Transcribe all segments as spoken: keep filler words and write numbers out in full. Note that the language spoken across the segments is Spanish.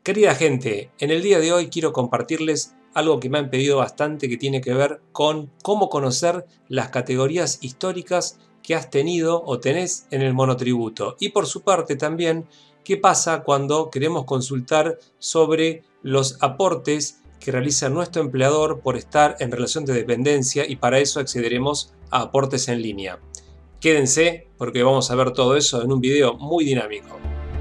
Querida gente, en el día de hoy quiero compartirles algo que me han pedido bastante que tiene que ver con cómo conocer las categorías históricas que has tenido o tenés en el monotributo. Y por su parte también, qué pasa cuando queremos consultar sobre los aportes que realiza nuestro empleador por estar en relación de dependencia, y para eso accederemos a aportes en línea. Quédense porque vamos a ver todo eso en un video muy dinámico.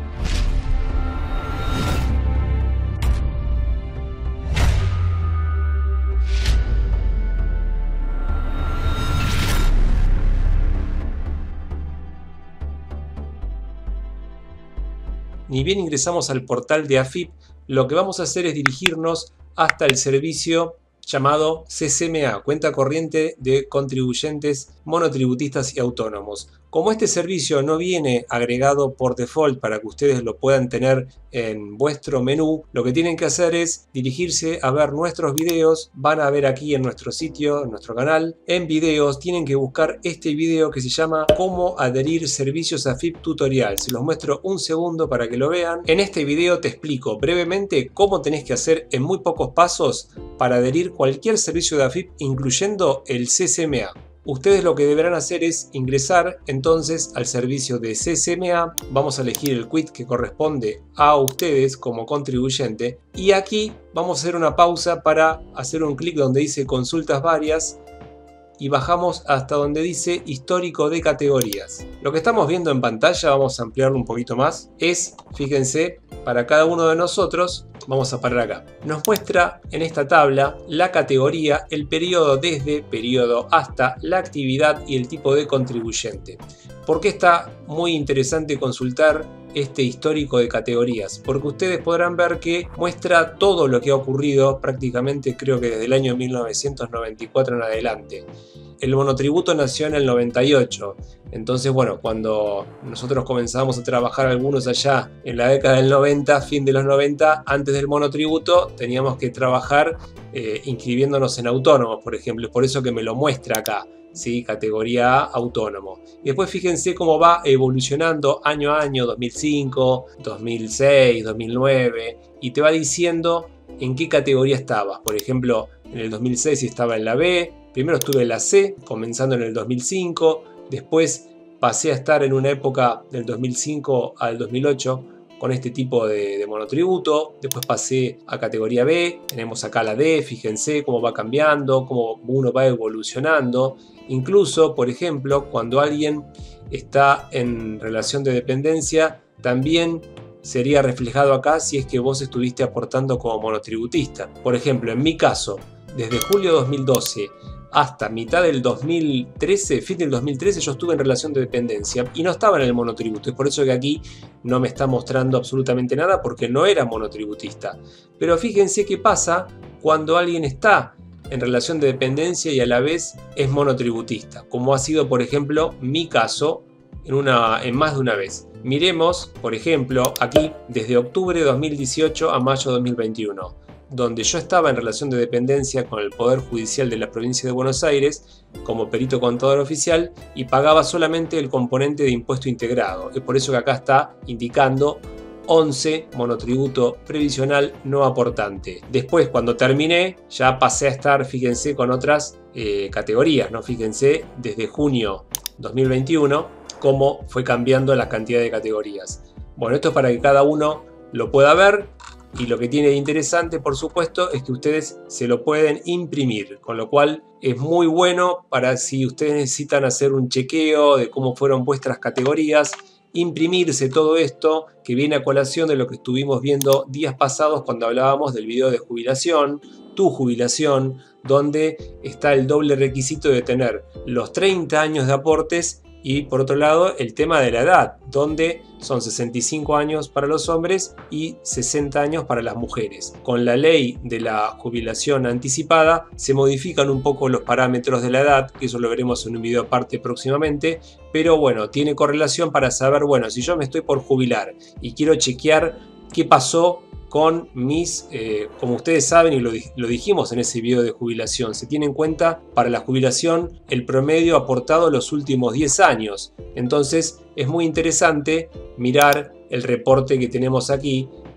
Ni bien ingresamos al portal de A F I P, lo que vamos a hacer es dirigirnos hasta el servicio llamado C C M A, Cuenta Corriente de Contribuyentes Monotributistas y Autónomos. Como este servicio no viene agregado por default para que ustedes lo puedan tener en vuestro menú, lo que tienen que hacer es dirigirse a ver nuestros videos. Van a ver aquí en nuestro sitio, en nuestro canal, en videos, tienen que buscar este video que se llama Cómo adherir servicios A F I P tutorial. Se los muestro un segundo para que lo vean. En este video te explico brevemente cómo tenés que hacer en muy pocos pasos para adherir cualquier servicio de A F I P, incluyendo el C C M A. Ustedes lo que deberán hacer es ingresar entonces al servicio de C C M A. Vamos a elegir el quit que corresponde a ustedes como contribuyente. Y aquí vamos a hacer una pausa para hacer un clic donde dice consultas varias. Y bajamos hasta donde dice histórico de categorías. Lo que estamos viendo en pantalla, vamos a ampliarlo un poquito más, es, fíjense, para cada uno de nosotros, vamos a parar acá. Nos muestra en esta tabla la categoría, el periodo desde, periodo hasta, la actividad y el tipo de contribuyente. ¿Por qué está muy interesante consultar este histórico de categorías? Porque ustedes podrán ver que muestra todo lo que ha ocurrido prácticamente, creo que desde el año mil novecientos noventa y cuatro en adelante. El monotributo nació en el noventa y ocho, entonces bueno, cuando nosotros comenzamos a trabajar algunos allá en la década del noventa, fin de los noventa, antes del monotributo teníamos que trabajar eh, inscribiéndonos en autónomos, por ejemplo, por eso que me lo muestra acá. ¿Sí? Categoría A, autónomo. Y después fíjense cómo va evolucionando año a año, dos mil cinco, dos mil seis, dos mil nueve, y te va diciendo en qué categoría estabas. Por ejemplo, en el dos mil seis estaba en la B, primero estuve en la C, comenzando en el dos mil cinco, después pasé a estar en una época del dos mil cinco al dos mil ocho con este tipo de, de monotributo, después pasé a categoría B, tenemos acá la D, fíjense cómo va cambiando, cómo uno va evolucionando. Incluso, por ejemplo, cuando alguien está en relación de dependencia, también sería reflejado acá si es que vos estuviste aportando como monotributista. Por ejemplo, en mi caso, desde julio de dos mil doce hasta mitad del dos mil trece, fin del dos mil trece, yo estuve en relación de dependencia y no estaba en el monotributo. Es por eso que aquí no me está mostrando absolutamente nada, porque no era monotributista. Pero fíjense qué pasa cuando alguien está en relación de dependencia y a la vez es monotributista, como ha sido, por ejemplo, mi caso en, una, en más de una vez. Miremos, por ejemplo, aquí desde octubre de dos mil dieciocho a mayo de dos mil veintiuno, donde yo estaba en relación de dependencia con el Poder Judicial de la Provincia de Buenos Aires como perito contador oficial y pagaba solamente el componente de impuesto integrado. Es por eso que acá está indicando once, monotributo previsional no aportante. Después, cuando terminé, ya pasé a estar, fíjense, con otras eh, categorías, ¿no? Fíjense, desde junio dos mil veintiuno, cómo fue cambiando la cantidad de categorías. Bueno, esto es para que cada uno lo pueda ver. Y lo que tiene de interesante, por supuesto, es que ustedes se lo pueden imprimir, con lo cual es muy bueno para si ustedes necesitan hacer un chequeo de cómo fueron vuestras categorías, imprimirse todo esto que viene a colación de lo que estuvimos viendo días pasados cuando hablábamos del video de jubilación, tu jubilación, donde está el doble requisito de tener los treinta años de aportes. Y por otro lado, el tema de la edad, donde son sesenta y cinco años para los hombres y sesenta años para las mujeres. Con la ley de la jubilación anticipada se modifican un poco los parámetros de la edad, que eso lo veremos en un video aparte próximamente, pero bueno, tiene correlación para saber, bueno, si yo me estoy por jubilar y quiero chequear qué pasó con mis, eh, como ustedes saben y lo, lo dijimos en ese video de jubilación, se tiene en cuenta para la jubilación el promedio aportado los últimos diez años. Entonces es muy interesante mirar el reporte que tenemos aquí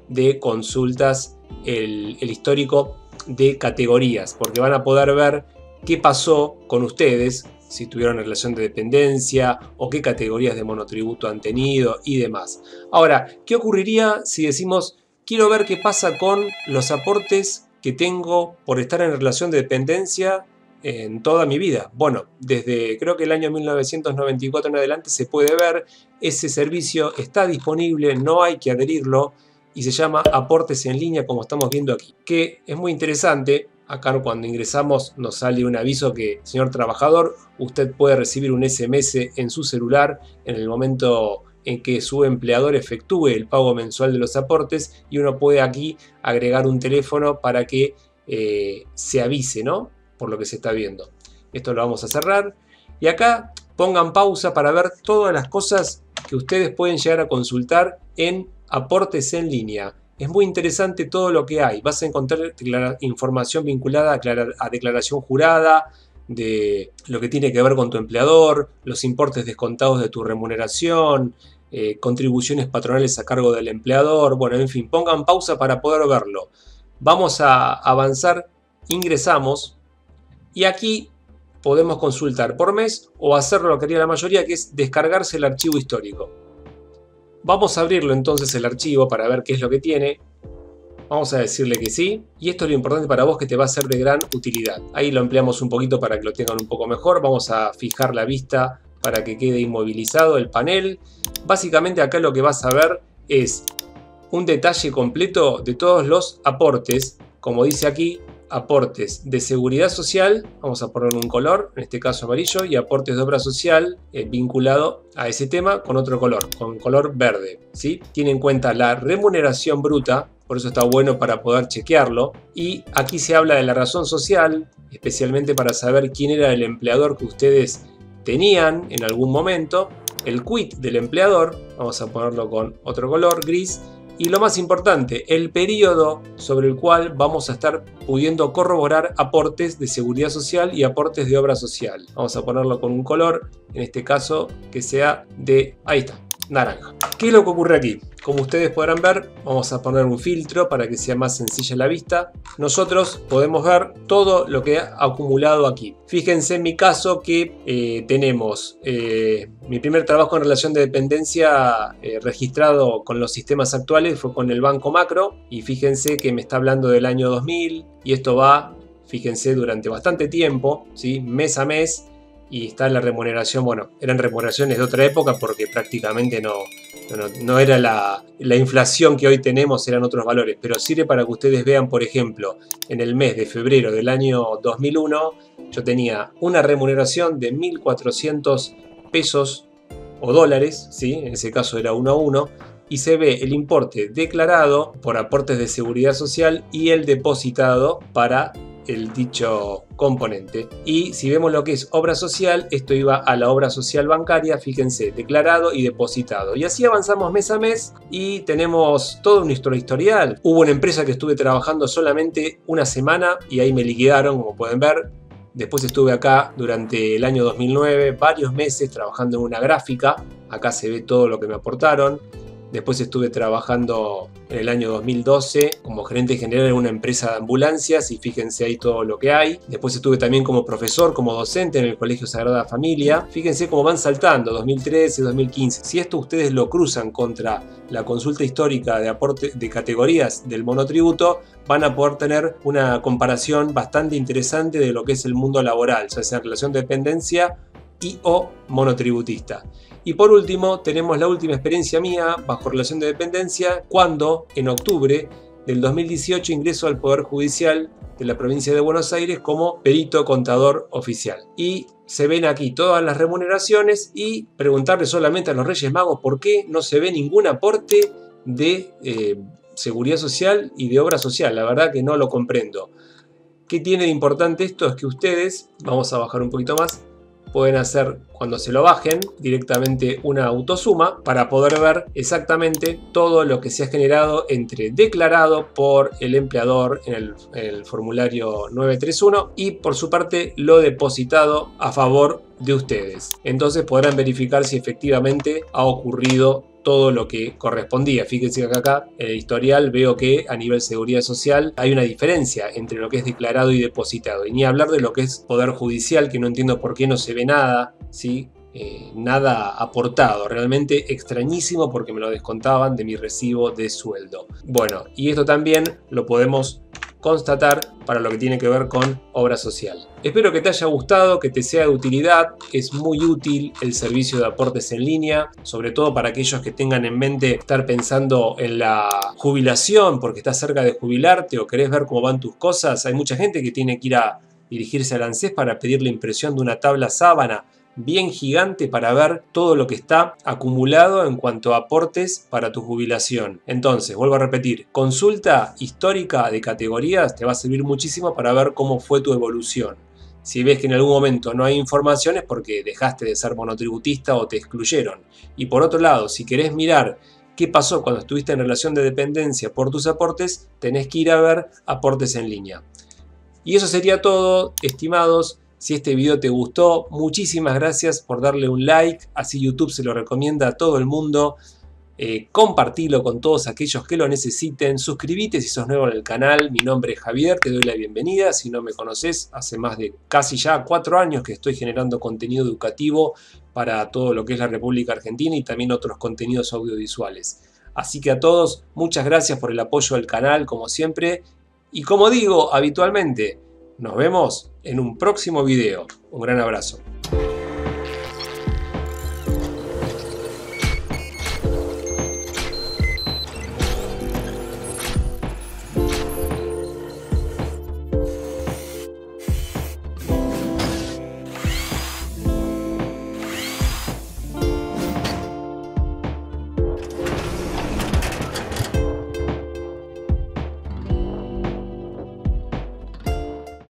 de consultas el, el histórico de categorías, porque van a poder ver qué pasó con ustedes, si tuvieron relación de dependencia o qué categorías de monotributo han tenido y demás. Ahora, ¿qué ocurriría si decimos quiero ver qué pasa con los aportes que tengo por estar en relación de dependencia en toda mi vida? Bueno, desde creo que el año mil novecientos noventa y cuatro en adelante se puede ver, ese servicio está disponible, no hay que adherirlo y se llama aportes en línea, como estamos viendo aquí, que es muy interesante. Acá cuando ingresamos nos sale un aviso que, señor trabajador, usted puede recibir un ese eme ese en su celular en el momento en que su empleador efectúe el pago mensual de los aportes, y uno puede aquí agregar un teléfono para que eh, se avise, ¿no?, por lo que se está viendo. Esto lo vamos a cerrar y acá pongan pausa para ver todas las cosas que ustedes pueden llegar a consultar en aportes en línea. Es muy interesante todo lo que hay. Vas a encontrar información vinculada a, a declaración jurada, de lo que tiene que ver con tu empleador, los importes descontados de tu remuneración, eh, contribuciones patronales a cargo del empleador. Bueno, en fin, pongan pausa para poder verlo. Vamos a avanzar, ingresamos y aquí podemos consultar por mes o hacer lo que haría la mayoría, que es descargarse el archivo histórico. Vamos a abrirlo entonces el archivo para ver qué es lo que tiene. Vamos a decirle que sí. Y esto es lo importante para vos, que te va a ser de gran utilidad. Ahí lo ampliamos un poquito para que lo tengan un poco mejor. Vamos a fijar la vista para que quede inmovilizado el panel. Básicamente acá lo que vas a ver es un detalle completo de todos los aportes. Como dice aquí, aportes de seguridad social, vamos a poner un color, en este caso amarillo, y aportes de obra social eh, vinculado a ese tema con otro color, con color verde, ¿sí? Tiene en cuenta la remuneración bruta, por eso está bueno para poder chequearlo, y aquí se habla de la razón social, especialmente para saber quién era el empleador que ustedes tenían en algún momento, el quit del empleador, vamos a ponerlo con otro color, gris, y lo más importante, el periodo sobre el cual vamos a estar pudiendo corroborar aportes de seguridad social y aportes de obra social. Vamos a ponerlo con un color, en este caso que sea de, ahí está, naranja. ¿Qué es lo que ocurre aquí? Como ustedes podrán ver, vamos a poner un filtro para que sea más sencilla la vista. Nosotros podemos ver todo lo que ha acumulado aquí. Fíjense en mi caso que eh, tenemos eh, mi primer trabajo en relación de dependencia eh, registrado con los sistemas actuales fue con el Banco Macro, y fíjense que me está hablando del año dos mil y esto va, fíjense, durante bastante tiempo, ¿sí?, mes a mes. Y está la remuneración, bueno, eran remuneraciones de otra época porque prácticamente no, no, no era la, la inflación que hoy tenemos, eran otros valores. Pero sirve para que ustedes vean, por ejemplo, en el mes de febrero del año dos mil uno, yo tenía una remuneración de mil cuatrocientos pesos o dólares, ¿sí?, en ese caso era uno a uno, y se ve el importe declarado por aportes de seguridad social y el depositado para el dicho componente. Y si vemos lo que es obra social, esto iba a la obra social bancaria, fíjense, declarado y depositado. Y así avanzamos mes a mes y tenemos todo nuestro historial. Hubo una empresa que estuve trabajando solamente una semana y ahí me liquidaron, como pueden ver. Después estuve acá durante el año dos mil nueve, varios meses trabajando en una gráfica. Acá se ve todo lo que me aportaron. Después estuve trabajando en el año dos mil doce como gerente general en una empresa de ambulancias y fíjense ahí todo lo que hay. Después estuve también como profesor, como docente en el Colegio Sagrada Familia. Fíjense cómo van saltando, dos mil trece, dos mil quince. Si esto ustedes lo cruzan contra la consulta histórica de aporte de categorías del monotributo, van a poder tener una comparación bastante interesante de lo que es el mundo laboral, ya sea en relación de dependencia y o monotributista. Y por último, tenemos la última experiencia mía bajo relación de dependencia, cuando en octubre del dos mil dieciocho ingreso al Poder Judicial de la provincia de Buenos Aires como perito contador oficial. Y se ven aquí todas las remuneraciones y preguntarle solamente a los Reyes Magos por qué no se ve ningún aporte de eh, seguridad social y de obra social. La verdad que no lo comprendo. ¿Qué tiene de importante esto? Es que ustedes, vamos a bajar un poquito más, pueden hacer, cuando se lo bajen, directamente una autosuma para poder ver exactamente todo lo que se ha generado entre declarado por el empleador en el, en el formulario nueve tres uno y por su parte lo depositado a favor de ustedes. Entonces podrán verificar si efectivamente ha ocurrido todo lo que correspondía. Fíjense que acá en el historial veo que a nivel seguridad social hay una diferencia entre lo que es declarado y depositado. Y ni hablar de lo que es poder judicial, que no entiendo por qué no se ve nada, ¿sí? Eh, nada aportado, realmente extrañísimo porque me lo descontaban de mi recibo de sueldo. Bueno, y esto también lo podemos constatar para lo que tiene que ver con obra social. Espero que te haya gustado, que te sea de utilidad. Es muy útil el servicio de aportes en línea, sobre todo para aquellos que tengan en mente estar pensando en la jubilación porque estás cerca de jubilarte o querés ver cómo van tus cosas. Hay mucha gente que tiene que ir a dirigirse al ANSES para pedir la impresión de una tabla sábana bien gigante para ver todo lo que está acumulado en cuanto a aportes para tu jubilación. Entonces, vuelvo a repetir, consulta histórica de categorías te va a servir muchísimo para ver cómo fue tu evolución. Si ves que en algún momento no hay información es porque dejaste de ser monotributista o te excluyeron. Y por otro lado, si querés mirar qué pasó cuando estuviste en relación de dependencia por tus aportes, tenés que ir a ver aportes en línea. Y eso sería todo, estimados. Si este video te gustó, muchísimas gracias por darle un like, así YouTube se lo recomienda a todo el mundo. Eh, compartilo con todos aquellos que lo necesiten. Suscríbete si sos nuevo en el canal. Mi nombre es Javier, te doy la bienvenida. Si no me conoces, hace más de casi ya cuatro años que estoy generando contenido educativo para todo lo que es la República Argentina y también otros contenidos audiovisuales. Así que a todos, muchas gracias por el apoyo del canal, como siempre. Y como digo habitualmente, nos vemos en un próximo video. Un gran abrazo.